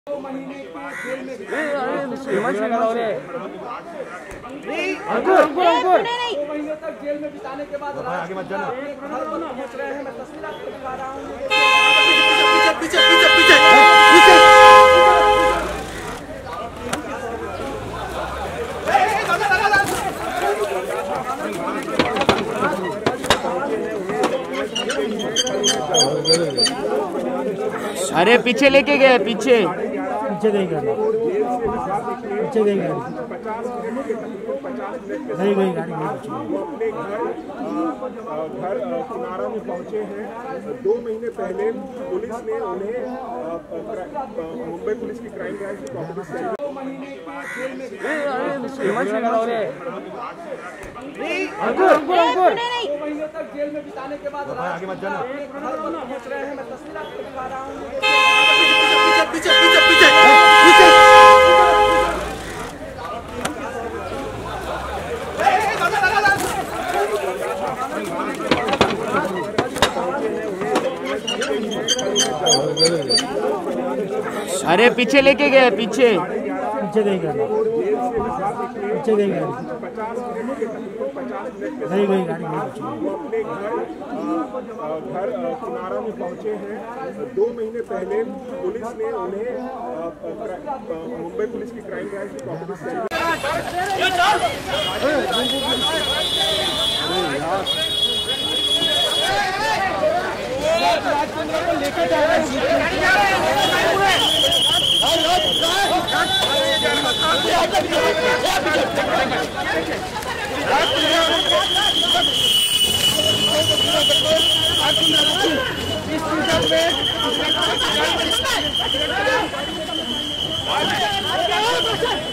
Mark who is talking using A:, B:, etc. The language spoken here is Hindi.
A: 2 महीने की जेल में तक जेल में बिताने के बाद घर पर पहुंच रहे हैं। मैं तस्वीर आपको दिखा रहा हूँ।
B: अरे पीछे लेके गए, पीछे
C: गई गाड़ी, पीछे गई गाड़ी, नहीं गई गाड़ी।
D: घर किनारा में पहुंचे हैं। 2 महीने पहले पुलिस ने उन्हें मुंबई पुलिस की क्राइम ब्रांच की प्रॉपर्टी से
A: 2 महीने की जेल में 2 महीने तक जेल में बिताने के बाद घर पर पहुंच रहे हैं। मैं तस्वीर आपको दिखा रहा हूँ।
B: अरे पीछे लेके गए, पीछे
C: गई गाड़ी, पीछे गई गाड़ी, नहीं गई गाड़ी।
D: घर किनारा में पहुंचे हैं। 2 महीने पहले पुलिस ने उन्हें मुंबई पुलिस की क्राइम ब्रांच की प्रॉपर्टी से लेके जा रहे हैं।